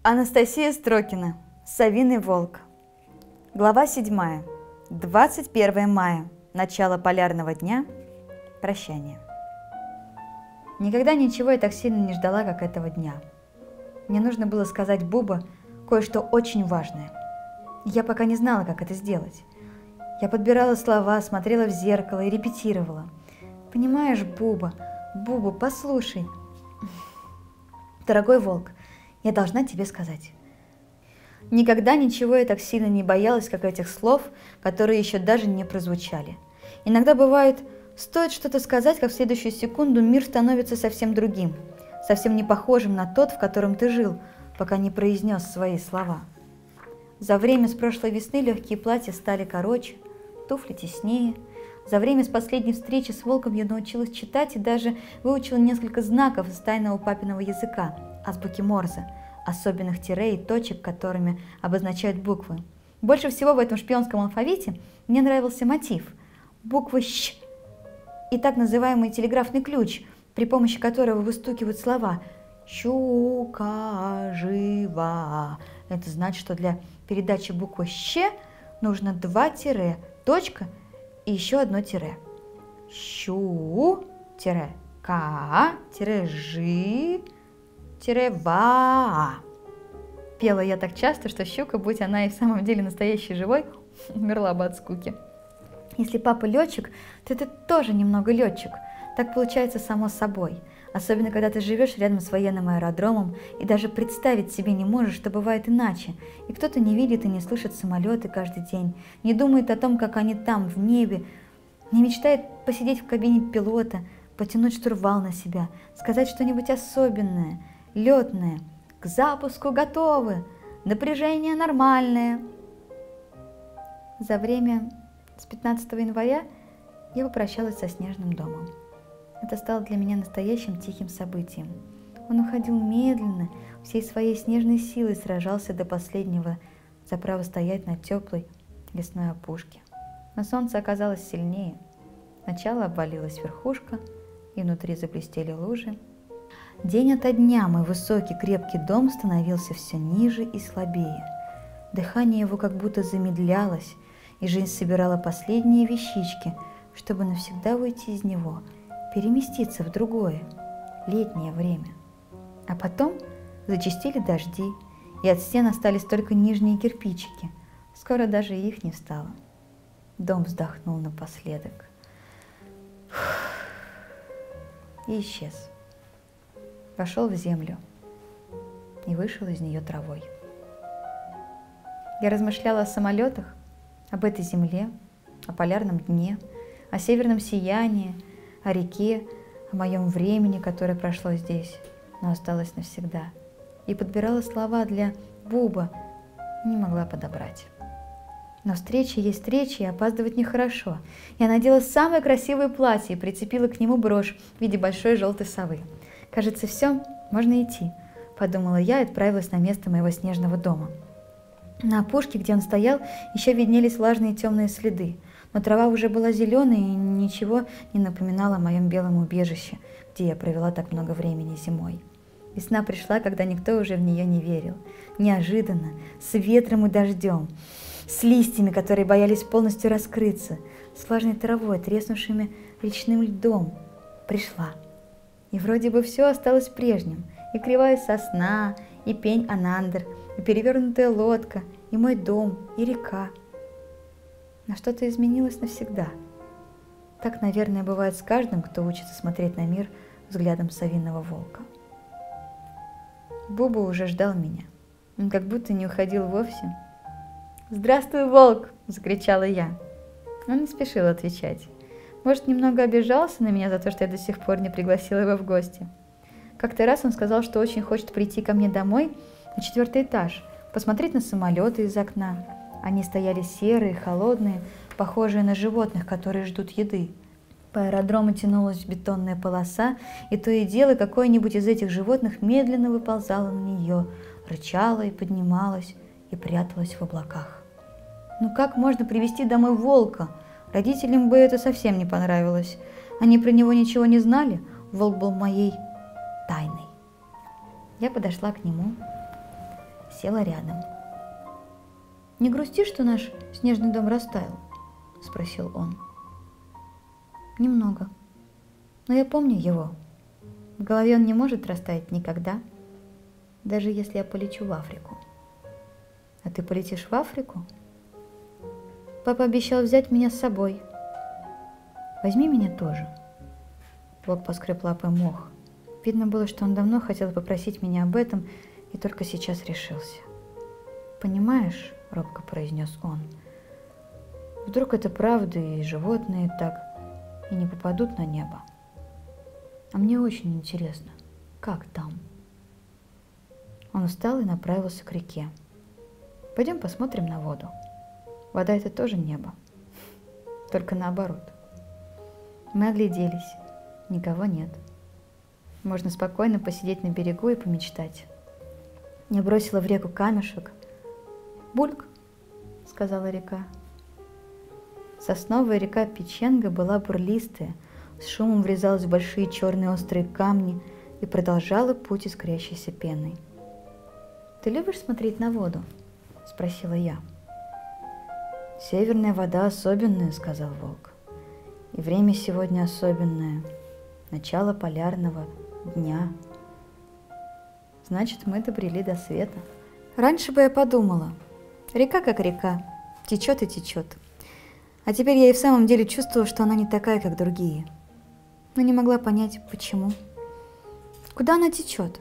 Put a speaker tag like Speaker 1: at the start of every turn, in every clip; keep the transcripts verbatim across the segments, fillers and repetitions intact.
Speaker 1: Анастасия Строкина. Совиный волк. Глава седьмая. двадцать первое мая. Начало полярного дня. Прощание. Никогда ничего я так сильно не ждала, как этого дня. Мне нужно было сказать Буба кое-что очень важное. Я пока не знала, как это сделать. Я подбирала слова, смотрела в зеркало и репетировала. Понимаешь, Буба, Буба, послушай. Дорогой волк, я должна тебе сказать. Никогда ничего я так сильно не боялась, как этих слов, которые еще даже не прозвучали. Иногда бывает, стоит что-то сказать, как в следующую секунду мир становится совсем другим, совсем не похожим на тот, в котором ты жил, пока не произнес свои слова. За время с прошлой весны легкие платья стали короче, туфли теснее. За время с последней встречи с волком я научилась читать и даже выучила несколько знаков из тайного папиного языка, азбуки Морзе, особенных тире и точек, которыми обозначают буквы. Больше всего в этом шпионском алфавите мне нравился мотив – буква «щ» и так называемый телеграфный ключ, при помощи которого выстукивают слова «щука жива». Это значит, что для передачи буквы «щ» нужно два тире, точка и еще одно тире. Щу, тире, ка, тире, жи, тире, ва. Пела я так часто, что щука, будь она и в самом деле настоящий живой, умерла бы от скуки. Если папа летчик, то ты тоже немного летчик. Так получается само собой. Особенно, когда ты живешь рядом с военным аэродромом и даже представить себе не можешь, что бывает иначе. И кто-то не видит и не слышит самолеты каждый день, не думает о том, как они там, в небе, не мечтает посидеть в кабине пилота, потянуть штурвал на себя, сказать что-нибудь особенное, летное. К запуску готовы, напряжение нормальное. За время с пятнадцатого января я попрощалась со снежным домом. Это стало для меня настоящим тихим событием. Он уходил медленно, всей своей снежной силой сражался до последнего за право стоять на теплой лесной опушке. Но солнце оказалось сильнее. Сначала обвалилась верхушка, и внутри заблестели лужи. День ото дня мой высокий крепкий дом становился все ниже и слабее. Дыхание его как будто замедлялось, и жизнь собирала последние вещички, чтобы навсегда уйти из него, переместиться в другое, летнее время. А потом зачастили дожди, и от стен остались только нижние кирпичики. Скоро даже их не стало. Дом вздохнул напоследок и исчез. Вошел в землю и вышел из нее травой. Я размышляла о самолетах, об этой земле, о полярном дне, о северном сиянии, о реке, о моем времени, которое прошло здесь, но осталось навсегда. И подбирала слова для Буба, не могла подобрать. Но встреча есть встреча, и опаздывать нехорошо. Я надела самое красивое платье и прицепила к нему брошь в виде большой желтой совы. Кажется, все, можно идти, подумала я и отправилась на место моего снежного дома. На опушке, где он стоял, еще виднелись влажные темные следы, но трава уже была зеленой и ничего не напоминала о моем белом убежище, где я провела так много времени зимой. Весна пришла, когда никто уже в нее не верил. Неожиданно, с ветром и дождем, с листьями, которые боялись полностью раскрыться, с влажной травой, треснувшими речным льдом, пришла. И вроде бы все осталось прежним, и кривая сосна, и пень Анандр, и перевернутая лодка, и мой дом, и река. Но что-то изменилось навсегда. Так, наверное, бывает с каждым, кто учится смотреть на мир взглядом совиного волка. Буба уже ждал меня. Он как будто не уходил вовсе. «Здравствуй, волк!» – закричала я. Он не спешил отвечать. Может, немного обижался на меня за то, что я до сих пор не пригласила его в гости. Как-то раз он сказал, что очень хочет прийти ко мне домой на четвертый этаж, посмотреть на самолеты из окна. Они стояли серые, холодные, похожие на животных, которые ждут еды. По аэродрому тянулась бетонная полоса, и то и дело какое-нибудь из этих животных медленно выползало на нее, рычало и поднималось, и пряталось в облаках. Ну как можно привезти домой волка? Родителям бы это совсем не понравилось. Они про него ничего не знали, волк был моей тайной. Я подошла к нему села рядом. «Не грусти, что наш снежный дом растаял?» – спросил он. «Немного. Но я помню его. В голове он не может растаять никогда, даже если я полечу в Африку». «А ты полетишь в Африку?» «Папа обещал взять меня с собой. Возьми меня тоже». Волк поскреб лапой мох. Видно было, что он давно хотел попросить меня об этом и только сейчас решился. «Понимаешь, — робко произнес он, — вдруг это правда, и животные так и не попадут на небо. А мне очень интересно, как там?» Он встал и направился к реке. «Пойдем посмотрим на воду. Вода — это тоже небо, только наоборот». Мы огляделись. Никого нет. Можно спокойно посидеть на берегу и помечтать. Я бросила в реку камешек. «Бульк», — сказала река. Сосновая река Печенга была бурлистая, с шумом врезалась в большие черные острые камни и продолжала путь искрящейся пеной. «Ты любишь смотреть на воду?» — спросила я. «Северная вода особенная», — сказал волк. «И время сегодня особенное. Начало полярного дня. Значит, мы добрели до света». Раньше бы я подумала, река как река, течет и течет. А теперь я и в самом деле чувствовала, что она не такая, как другие. Но не могла понять, почему. Куда она течет?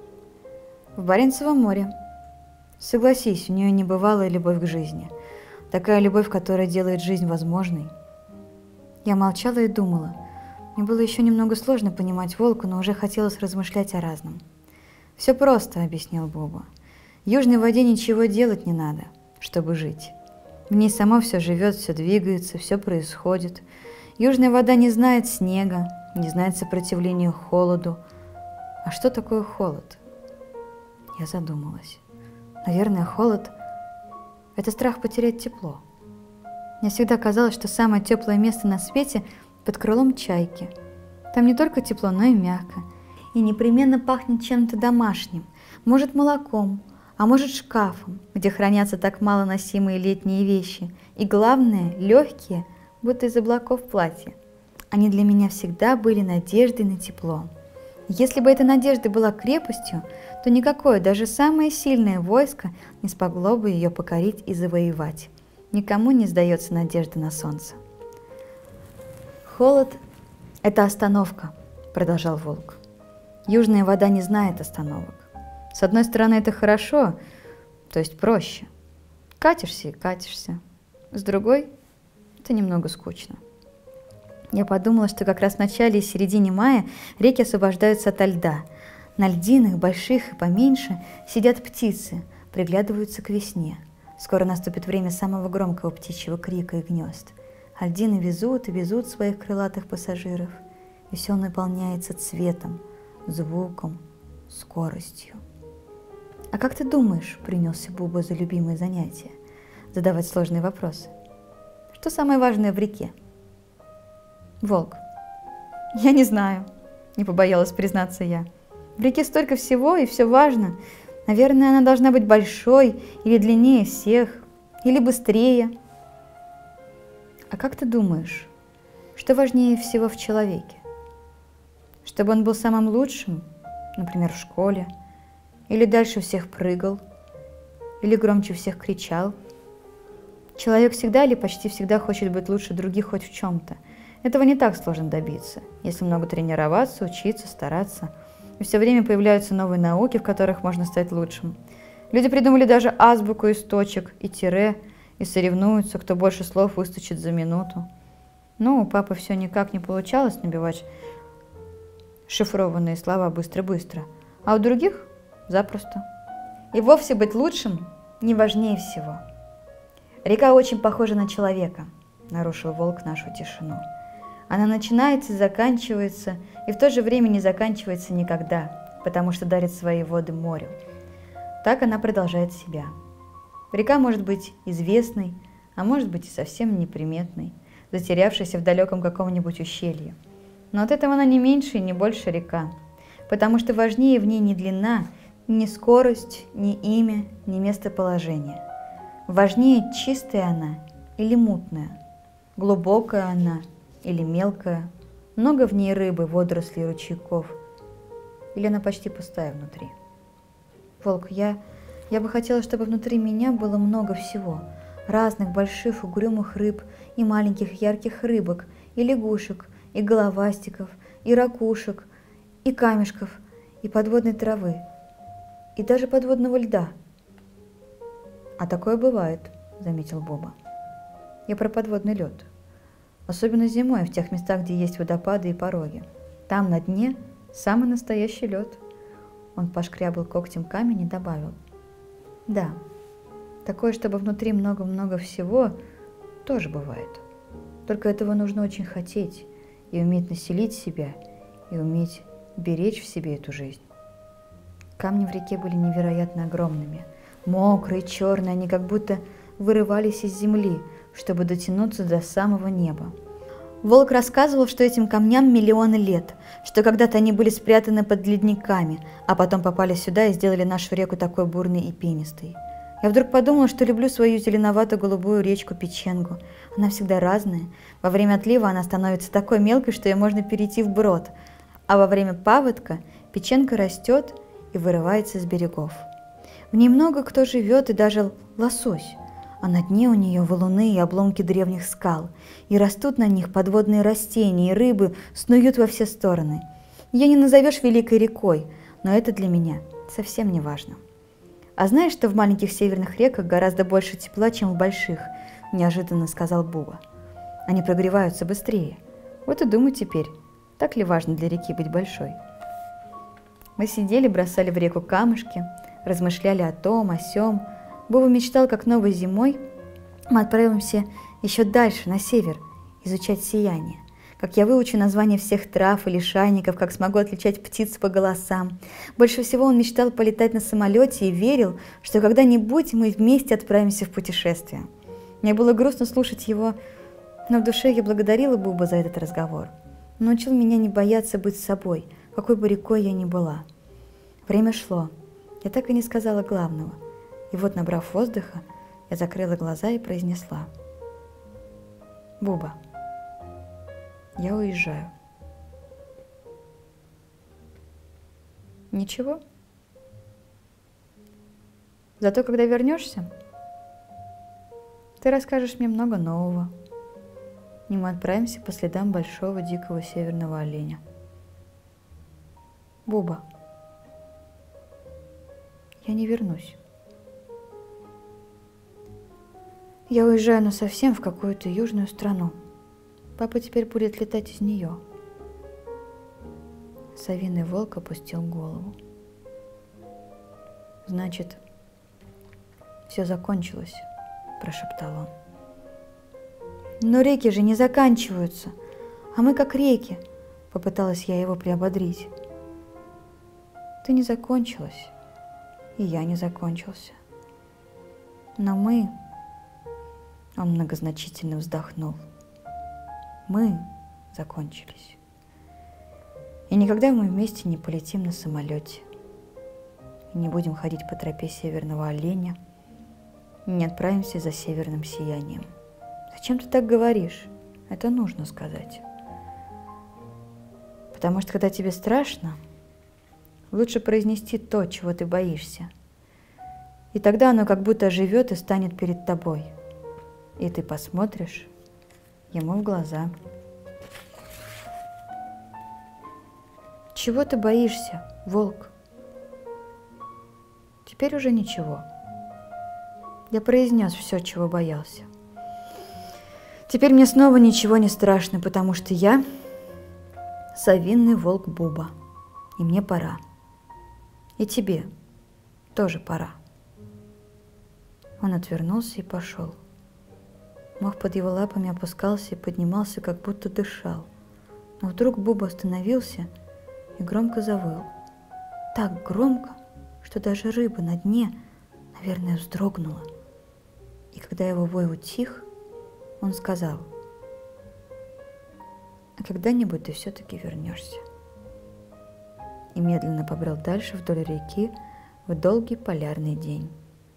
Speaker 1: В Баренцевом море. Согласись, у нее небывалая любовь к жизни. Такая любовь, которая делает жизнь возможной. Я молчала и думала. Мне было еще немного сложно понимать волка, но уже хотелось размышлять о разном. «Все просто», — объяснил Буба. «В южной воде ничего делать не надо, чтобы жить. В ней само все живет, все двигается, все происходит. Южная вода не знает снега, не знает сопротивления холоду. А что такое холод?» Я задумалась. Наверное, холод — это страх потерять тепло. Мне всегда казалось, что самое теплое место на свете — под крылом чайки. Там не только тепло, но и мягко. И непременно пахнет чем-то домашним. Может, молоком, а может, шкафом, где хранятся так малоносимые летние вещи. И главное, легкие, будто из облаков платья. Они для меня всегда были надеждой на тепло. Если бы эта надежда была крепостью, то никакое, даже самое сильное войско не смогло бы ее покорить и завоевать. Никому не сдается надежда на солнце. «Холод — это остановка», — продолжал волк. «Южная вода не знает остановок. С одной стороны, это хорошо, то есть проще. Катишься и катишься. С другой — это немного скучно». Я подумала, что как раз в начале и середине мая реки освобождаются ото льда. На льдинах, больших и поменьше, сидят птицы, приглядываются к весне. Скоро наступит время самого громкого птичьего крика и гнезд. А льдины везут и везут своих крылатых пассажиров, и все наполняется цветом, звуком, скоростью. «А как ты думаешь, — принялся Буба за любимое занятие, — задавать сложные вопросы, — что самое важное в реке?» Волк. «Я не знаю, — не побоялась признаться я. В реке столько всего, и все важно. Наверное, она должна быть большой или длиннее всех, или быстрее. А как ты думаешь, что важнее всего в человеке? Чтобы он был самым лучшим, например, в школе, или дальше всех прыгал, или громче всех кричал? Человек всегда или почти всегда хочет быть лучше других хоть в чем-то. Этого не так сложно добиться, если много тренироваться, учиться, стараться. И все время появляются новые науки, в которых можно стать лучшим. Люди придумали даже азбуку из точек и тире, и соревнуются, кто больше слов выстучит за минуту. Но у папы все никак не получалось набивать шифрованные слова быстро-быстро, а у других запросто. И вовсе быть лучшим не важнее всего. «Река очень похожа на человека», — нарушил волк нашу тишину. «Она начинается и заканчивается, и в то же время не заканчивается никогда, потому что дарит свои воды морю. Так она продолжает себя. Река может быть известной, а может быть и совсем неприметной, затерявшейся в далеком каком-нибудь ущелье. Но от этого она не меньше и не больше река, потому что важнее в ней не длина, Ни скорость, ни имя, ни местоположение. Важнее, чистая она или мутная, глубокая она или мелкая, много в ней рыбы, водорослей, ручейков, или она почти пустая внутри. Волк, я, я бы хотела, чтобы внутри меня было много всего, разных больших угрюмых рыб и маленьких ярких рыбок, и лягушек, и головастиков, и ракушек, и камешков, и подводной травы, и даже подводного льда. А такое бывает, заметил Буба. Я про подводный лед. Особенно зимой, в тех местах, где есть водопады и пороги. Там на дне самый настоящий лед. Он пошкрябал когтем камень и добавил. Да, такое, чтобы внутри много-много всего, тоже бывает. Только этого нужно очень хотеть и уметь населить себя, и уметь беречь в себе эту жизнь. Камни в реке были невероятно огромными. Мокрые, черные, они как будто вырывались из земли, чтобы дотянуться до самого неба. Волк рассказывал, что этим камням миллионы лет, что когда-то они были спрятаны под ледниками, а потом попали сюда и сделали нашу реку такой бурной и пенистой. Я вдруг подумала, что люблю свою зеленовато-голубую речку Печенгу. Она всегда разная. Во время отлива она становится такой мелкой, что ее можно перейти вброд, а во время паводка Печенга растет и вырывается из берегов. В ней много кто живет, и даже лосось, а на дне у нее валуны и обломки древних скал, и растут на них подводные растения, и рыбы снуют во все стороны. Ее не назовешь великой рекой, но это для меня совсем не важно. А знаешь, что в маленьких северных реках гораздо больше тепла, чем в больших? Неожиданно сказал Буба. Они прогреваются быстрее. Вот и думай теперь, так ли важно для реки быть большой? Мы сидели, бросали в реку камушки, размышляли о том, о сём. Буба мечтал, как новой зимой мы отправимся еще дальше, на север, изучать сияние. Как я выучу названия всех трав и лишайников, как смогу отличать птиц по голосам. Больше всего он мечтал полетать на самолете и верил, что когда-нибудь мы вместе отправимся в путешествие. Мне было грустно слушать его, но в душе я благодарила Буба за этот разговор. Он научил меня не бояться быть собой, какой бы рекой я ни была. Время шло. Я так и не сказала главного. И вот, набрав воздуха, я закрыла глаза и произнесла. Буба, я уезжаю. Ничего. Зато, когда вернешься, ты расскажешь мне много нового. И мы отправимся по следам большого дикого северного оленя. Буба, я не вернусь. Я уезжаю насовсем в какую-то южную страну. Папа теперь будет летать из нее. Совиный волк опустил голову. Значит, все закончилось, прошептал он. Но реки же не заканчиваются, а мы как реки, попыталась я его приободрить. Ты не закончилась, и я не закончился. Но мы... Он многозначительно вздохнул. Мы закончились. И никогда мы вместе не полетим на самолете. И не будем ходить по тропе северного оленя. И не отправимся за северным сиянием. Зачем ты так говоришь? Это нужно сказать. Потому что когда тебе страшно, лучше произнести то, чего ты боишься. И тогда оно как будто оживет и станет перед тобой. И ты посмотришь ему в глаза. Чего ты боишься, волк? Теперь уже ничего. Я произнес все, чего боялся. Теперь мне снова ничего не страшно, потому что я совиный волк Буба, и мне пора. И тебе тоже пора. Он отвернулся и пошел. Мох под его лапами опускался и поднимался, как будто дышал. Но вдруг Буба остановился и громко завыл. Так громко, что даже рыба на дне, наверное, вздрогнула. И когда его вой утих, он сказал: «А когда-нибудь ты все-таки вернешься». И медленно побрел дальше вдоль реки, в долгий полярный день.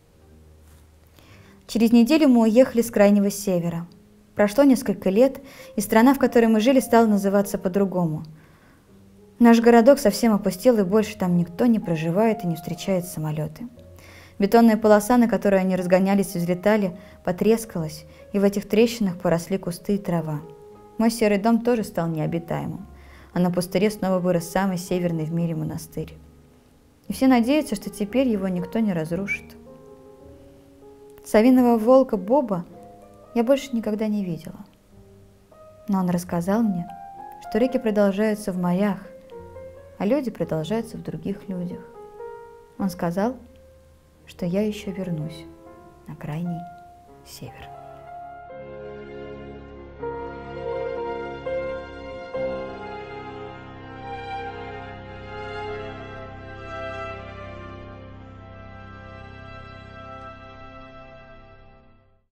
Speaker 1: Через неделю мы уехали с крайнего севера. Прошло несколько лет, и страна, в которой мы жили, стала называться по-другому. Наш городок совсем опустел, и больше там никто не проживает и не встречает самолеты. Бетонная полоса, на которой они разгонялись и взлетали, потрескалась, и в этих трещинах поросли кусты и трава. Мой серый дом тоже стал необитаемым, а на пустыре снова вырос самый северный в мире монастырь. И все надеются, что теперь его никто не разрушит. Совиного волка Боба я больше никогда не видела. Но он рассказал мне, что реки продолжаются в морях, а люди продолжаются в других людях. Он сказал, что я еще вернусь на крайний север.